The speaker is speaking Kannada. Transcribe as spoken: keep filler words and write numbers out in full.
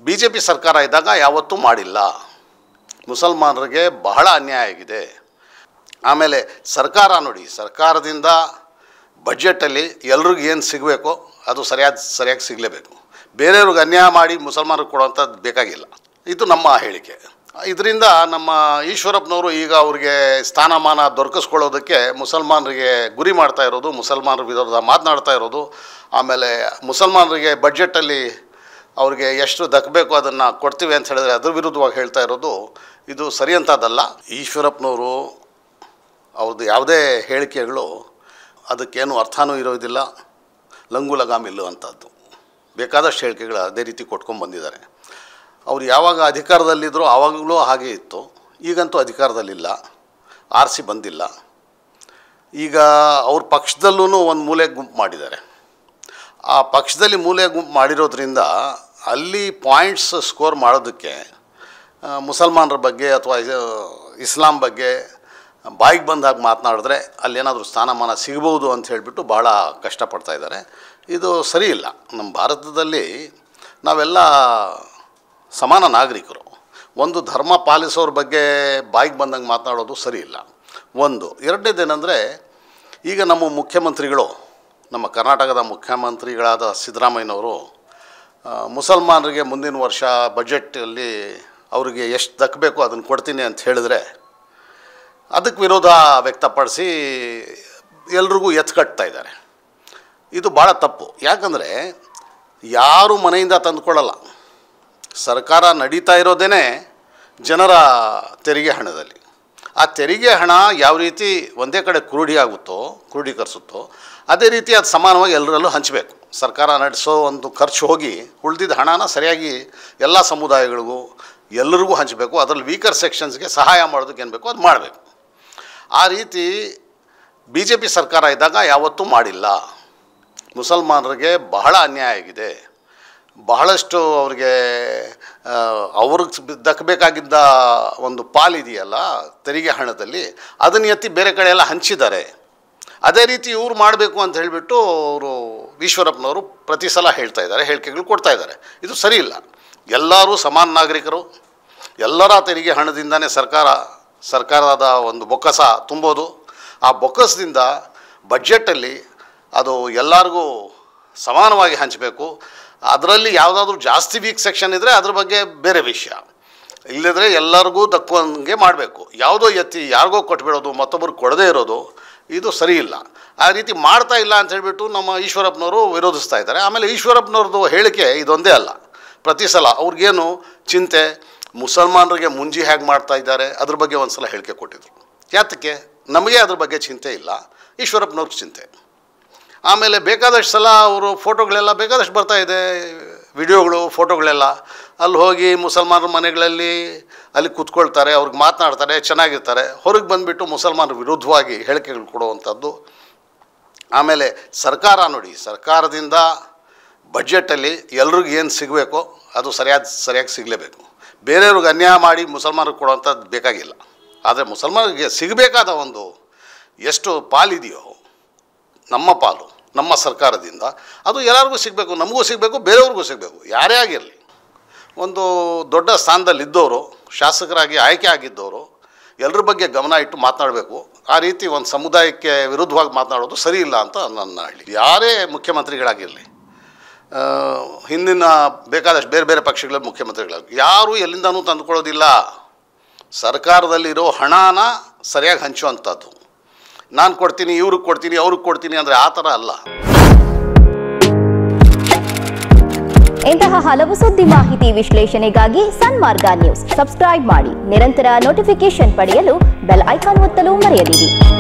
ಬಿ ಜೆ ಪಿ ಸರ್ಕಾರ ಇದ್ದಾಗ ಯಾವತ್ತೂ ಮಾಡಿಲ್ಲ. ಮುಸಲ್ಮಾನರಿಗೆ ಬಹಳ ಅನ್ಯಾಯ ಆಗಿದೆ. ಆಮೇಲೆ ಸರ್ಕಾರ ನೋಡಿ, ಸರ್ಕಾರದಿಂದ ಬಡ್ಜೆಟಲ್ಲಿ ಎಲ್ರಿಗೂ ಏನು ಸಿಗಬೇಕೋ ಅದು ಸರಿಯಾದ ಸರಿಯಾಗಿ ಸಿಗಲೇಬೇಕು. ಬೇರೆಯವ್ರಿಗೆ ಅನ್ಯಾಯ ಮಾಡಿ ಮುಸಲ್ಮಾನರಿಗೆ ಕೊಡುವಂಥದ್ದು ಬೇಕಾಗಿಲ್ಲ. ಇದು ನಮ್ಮ ಹೇಳಿಕೆ. ಇದರಿಂದ ನಮ್ಮ ಈಶ್ವರಪ್ಪನವರು ಈಗ ಅವ್ರಿಗೆ ಸ್ಥಾನಮಾನ ದೊರಕಿಸ್ಕೊಳ್ಳೋದಕ್ಕೆ ಮುಸಲ್ಮಾನರಿಗೆ ಗುರಿ ಮಾಡ್ತಾ ಇರೋದು, ಮುಸಲ್ಮಾನರ ವಿರೋಧ ಮಾತನಾಡ್ತಾ ಇರೋದು, ಆಮೇಲೆ ಮುಸಲ್ಮಾನರಿಗೆ ಬಡ್ಜೆಟಲ್ಲಿ ಅವ್ರಿಗೆ ಎಷ್ಟು ದಕ್ಕಬೇಕು ಅದನ್ನು ಕೊಡ್ತೀವಿ ಅಂತ ಹೇಳಿದ್ರೆ ಅದ್ರ ವಿರುದ್ಧವಾಗಿ ಹೇಳ್ತಾ ಇರೋದು ಇದು ಸರಿಯಂಥದ್ದಲ್ಲ. ಈಶ್ವರಪ್ಪನವರು ಅವ್ರದ್ದು ಯಾವುದೇ ಹೇಳಿಕೆಗಳು ಅದಕ್ಕೇನು ಅರ್ಥನೂ ಇರೋದಿಲ್ಲ, ಲಂಗು ಲಗಾಮ್ ಇಲ್ಲುವಂಥದ್ದು. ಬೇಕಾದಷ್ಟು ಹೇಳಿಕೆಗಳು ಅದೇ ರೀತಿ ಕೊಟ್ಕೊಂಡು ಬಂದಿದ್ದಾರೆ. ಅವ್ರು ಯಾವಾಗ ಅಧಿಕಾರದಲ್ಲಿದ್ದರೂ ಆವಾಗಲೂ ಹಾಗೆ ಇತ್ತು. ಈಗಂತೂ ಅಧಿಕಾರದಲ್ಲಿಲ್ಲ, ಆರಿಸಿ ಬಂದಿಲ್ಲ. ಈಗ ಅವ್ರ ಪಕ್ಷದಲ್ಲೂ ಒಂದು ಮೂಲೆ ಗುಂಪು ಮಾಡಿದ್ದಾರೆ. ಆ ಪಕ್ಷದಲ್ಲಿ ಮೂಲೆ ಗುಂಪು ಮಾಡಿರೋದ್ರಿಂದ ಅಲ್ಲಿ ಪಾಯಿಂಟ್ಸ್ ಸ್ಕೋರ್ ಮಾಡೋದಕ್ಕೆ ಮುಸಲ್ಮಾನರ ಬಗ್ಗೆ ಅಥವಾ ಇಸ್ಲಾಂ ಬಗ್ಗೆ ಬಾಯಿಗೆ ಬಂದಾಗ ಮಾತನಾಡಿದ್ರೆ ಅಲ್ಲೇನಾದರೂ ಸ್ಥಾನಮಾನ ಸಿಗ್ಬೋದು ಅಂತ ಹೇಳಿಬಿಟ್ಟು ಭಾಳ ಕಷ್ಟಪಡ್ತಾ ಇದ್ದಾರೆ. ಇದು ಸರಿ ಇಲ್ಲ. ನಮ್ಮ ಭಾರತದಲ್ಲಿ ನಾವೆಲ್ಲ ಸಮಾನ ನಾಗರಿಕರು. ಒಂದು ಧರ್ಮ ಪಾಲಿಸೋರ ಬಗ್ಗೆ ಬಾಯಿಗೆ ಬಂದಂಗೆ ಮಾತನಾಡೋದು ಸರಿ ಇಲ್ಲ. ಒಂದು ಎರಡನೇದೇನೆಂದರೆ, ಈಗ ನಮ್ಮ ಮುಖ್ಯಮಂತ್ರಿಗಳು, ನಮ್ಮ ಕರ್ನಾಟಕದ ಮುಖ್ಯಮಂತ್ರಿಗಳಾದ ಸಿದ್ದರಾಮಯ್ಯನವರು ಮುಸಲ್ಮಾನರಿಗೆ ಮುಂದಿನ ವರ್ಷ ಬಜೆಟಲ್ಲಿ ಅವರಿಗೆ ಎಷ್ಟು ದಕ್ಕಬೇಕು ಅದನ್ನು ಕೊಡ್ತೀನಿ ಅಂತ ಹೇಳಿದ್ರೆ ಅದಕ್ಕೆ ವಿರೋಧ ವ್ಯಕ್ತಪಡಿಸಿ ಎಲ್ರಿಗೂ ಎತ್ಕಟ್ತಾ ಇದ್ದಾರೆ. ಇದು ಭಾಳ ತಪ್ಪು. ಯಾಕಂದರೆ ಯಾರು ಮನೆಯಿಂದ ತಂದುಕೊಳ್ಳಲ್ಲ. ಸರ್ಕಾರ ನಡೀತಾ ಇರೋದೇ ಜನರ ತೆರಿಗೆ ಹಣದಲ್ಲಿ. ಆ ತೆರಿಗೆ ಹಣ ಯಾವ ರೀತಿ ಒಂದೇ ಕಡೆ ಕ್ರೋಢಿ ಆಗುತ್ತೋ ಕ್ರೋಢೀಕರಿಸುತ್ತೋ ಅದೇ ರೀತಿ ಅದು ಸಮಾನವಾಗಿ ಎಲ್ಲರಲ್ಲೂ ಹಂಚಬೇಕು. ಸರ್ಕಾರ ನಡೆಸೋ ಒಂದು ಖರ್ಚು ಹೋಗಿ ಉಳಿದಿದ್ದ ಹಣನ ಸರಿಯಾಗಿ ಎಲ್ಲ ಸಮುದಾಯಗಳಿಗೂ ಎಲ್ಲರಿಗೂ ಹಂಚಬೇಕು. ಅದರಲ್ಲಿ ವೀಕರ್ ಸೆಕ್ಷನ್ಸ್ಗೆ ಸಹಾಯ ಮಾಡೋದಕ್ಕೆ ಏನು ಬೇಕೋ ಅದು ಮಾಡಬೇಕು. ಆ ರೀತಿ ಬಿ ಜೆ ಪಿ ಸರ್ಕಾರ ಇದ್ದಾಗ ಯಾವತ್ತೂ ಮಾಡಿಲ್ಲ. ಮುಸಲ್ಮಾನರಿಗೆ ಬಹಳ ಅನ್ಯಾಯ ಆಗಿದೆ. ಬಹಳಷ್ಟು ಅವ್ರಿಗೆ ಅವ್ರಿಗೆ ದಕ್ಕಬೇಕಾಗಿದ್ದ ಒಂದು ಪಾಲಿದೆಯಲ್ಲ ತೆರಿಗೆ ಹಣದಲ್ಲಿ, ಅದನ್ನು ಎತ್ತಿ ಬೇರೆ ಕಡೆ ಎಲ್ಲ ಹಂಚಿದ್ದಾರೆ. ಅದೇ ರೀತಿ ಇವ್ರು ಮಾಡಬೇಕು ಅಂತ ಹೇಳಿಬಿಟ್ಟು ಅವರು ಈಶ್ವರಪ್ಪನವರು ಪ್ರತಿ ಸಲ ಹೇಳ್ತಾ ಇದ್ದಾರೆ, ಹೇಳಿಕೆಗಳು ಕೊಡ್ತಾ ಇದ್ದಾರೆ. ಇದು ಸರಿ ಇಲ್ಲ. ಎಲ್ಲರೂ ಸಮಾನ ನಾಗರಿಕರು. ಎಲ್ಲರ ತೆರಿಗೆ ಹಣದಿಂದನೇ ಸರ್ಕಾರ ಸರ್ಕಾರದ ಒಂದು ಬೊಕ್ಕಸ ತುಂಬೋದು. ಆ ಬೊಕ್ಕಸದಿಂದ ಬಡ್ಜೆಟಲ್ಲಿ ಅದು ಎಲ್ಲರಿಗೂ ಸಮಾನವಾಗಿ ಹಂಚಬೇಕು. ಅದರಲ್ಲಿ ಯಾವುದಾದ್ರೂ ಜಾಸ್ತಿ ವೀಕ್ ಸೆಕ್ಷನ್ ಇದ್ದರೆ ಅದ್ರ ಬಗ್ಗೆ ಬೇರೆ ವಿಷಯ. ಇಲ್ಲದ್ರೆ ಎಲ್ಲರಿಗೂ ದಕ್ಕುವಂಗೆ ಮಾಡಬೇಕು. ಯಾವುದೋ ಎತ್ತಿ ಯಾರಿಗೋ ಕೊಟ್ಬಿಡೋದು, ಮತ್ತೊಬ್ಬರು ಕೊಡದೇ ಇರೋದು ಇದು ಸರಿ ಇಲ್ಲ. ಆ ರೀತಿ ಮಾಡ್ತಾ ಇಲ್ಲ ಅಂತ ಹೇಳಿಬಿಟ್ಟು ನಮ್ಮ ಈಶ್ವರಪ್ಪನವರು ವಿರೋಧಿಸ್ತಾ ಇದ್ದಾರೆ. ಆಮೇಲೆ ಈಶ್ವರಪ್ಪನವ್ರದ್ದು ಹೇಳಿಕೆ ಇದೊಂದೇ ಅಲ್ಲ. ಪ್ರತಿ ಸಲ ಅವ್ರಿಗೇನು ಚಿಂತೆ, ಮುಸಲ್ಮಾನರಿಗೆ ಮುಂಜಿ ಹೇಗೆ ಮಾಡ್ತಾ ಇದ್ದಾರೆ ಅದ್ರ ಬಗ್ಗೆ ಒಂದು ಸಲ ಹೇಳಿಕೆ ಕೊಟ್ಟಿದ್ರು. ಯಾತಕ್ಕೆ? ನಮಗೆ ಅದ್ರ ಬಗ್ಗೆ ಚಿಂತೆ ಇಲ್ಲ, ಈಶ್ವರಪ್ಪನವ್ರಿಗೆ ಚಿಂತೆ. ಆಮೇಲೆ ಬೇಕಾದಷ್ಟು ಸಲ ಅವರು ಫೋಟೋಗಳೆಲ್ಲ ಬೇಕಾದಷ್ಟು ಬರ್ತಾಯಿದೆ, ವಿಡಿಯೋಗಳು ಫೋಟೋಗಳೆಲ್ಲ. ಅಲ್ಲಿ ಹೋಗಿ ಮುಸಲ್ಮಾನರ ಮನೆಗಳಲ್ಲಿ ಅಲ್ಲಿ ಕೂತ್ಕೊಳ್ತಾರೆ, ಅವ್ರಿಗೆ ಮಾತನಾಡ್ತಾರೆ, ಚೆನ್ನಾಗಿರ್ತಾರೆ. ಹೊರಗೆ ಬಂದುಬಿಟ್ಟು ಮುಸಲ್ಮಾನರ ವಿರುದ್ಧವಾಗಿ ಹೇಳಿಕೆಗಳು ಕೊಡುವಂಥದ್ದು. ಆಮೇಲೆ ಸರ್ಕಾರ ನೋಡಿ, ಸರ್ಕಾರದಿಂದ ಬಡ್ಜೆಟಲ್ಲಿ ಎಲ್ರಿಗೂ ಏನು ಸಿಗಬೇಕೋ ಅದು ಸರಿಯಾದ ಸರಿಯಾಗಿ ಸಿಗಲೇಬೇಕು. ಬೇರೆಯವ್ರಿಗೆ ಅನ್ಯಾಯ ಮಾಡಿ ಮುಸಲ್ಮಾನರಿಗೆ ಕೊಡುವಂಥದ್ದು ಬೇಕಾಗಿಲ್ಲ. ಆದರೆ ಮುಸಲ್ಮಾನರಿಗೆ ಸಿಗಬೇಕಾದ ಒಂದು ಎಷ್ಟು ಪಾಲಿದೆಯೋ ನಮ್ಮ ಪಾಲು ನಮ್ಮ ಸರ್ಕಾರದಿಂದ ಅದು ಎಲ್ಲರಿಗೂ ಸಿಗಬೇಕು, ನಮಗೂ ಸಿಗಬೇಕು, ಬೇರೆಯವ್ರಿಗೂ ಸಿಗಬೇಕು. ಯಾರೇ ಆಗಿರಲಿ, ಒಂದು ದೊಡ್ಡ ಸ್ಥಾನದಲ್ಲಿದ್ದವರು, ಶಾಸಕರಾಗಿ ಆಯ್ಕೆ ಆಗಿದ್ದವರು ಎಲ್ಲರ ಬಗ್ಗೆ ಗಮನ ಇಟ್ಟು ಮಾತನಾಡಬೇಕು. ಆ ರೀತಿ ಒಂದು ಸಮುದಾಯಕ್ಕೆ ವಿರುದ್ಧವಾಗಿ ಮಾತನಾಡೋದು ಸರಿ ಇಲ್ಲ ಅಂತ ನನ್ನ ಹೇಳಿ. ಯಾರೇ ಮುಖ್ಯಮಂತ್ರಿಗಳಾಗಿರಲಿ, ಹಿಂದಿನ ಬೇಕಾದಷ್ಟು ಬೇರೆ ಬೇರೆ ಪಕ್ಷಗಳ ಮುಖ್ಯಮಂತ್ರಿಗಳಾಗಿ ಯಾರೂ ಎಲ್ಲಿಂದನೂ ತಂದುಕೊಳ್ಳೋದಿಲ್ಲ. ಸರ್ಕಾರದಲ್ಲಿರೋ ಹಣನ ಸರಿಯಾಗಿ ಹಂಚುವಂಥದ್ದು. ನಾನು ಕೊಡ್ತೀನಿ, ಇವ್ರಿಗೆ ಕೊಡ್ತೀನಿ, ಅವ್ರಿಗೆ ಕೊಡ್ತೀನಿ ಅಂದರೆ ಆ ಥರ ಅಲ್ಲ. ಇಂತಹ ಹಲವು ಸುದ್ದಿ ಮಾಹಿತಿ ವಿಶ್ಲೇಷಣೆಗಾಗಿ ಸನ್ಮಾರ್ಗ ನ್ಯೂಸ್ ಸಬ್ಸ್ಕ್ರೈಬ್ ಮಾಡಿ. ನಿರಂತರ ನೋಟಿಫಿಕೇಶನ್ ಪಡೆಯಲು ಬೆಲ್ ಐಕಾನ್ ಒತ್ತಲು ಮರೆಯದಿರಿ.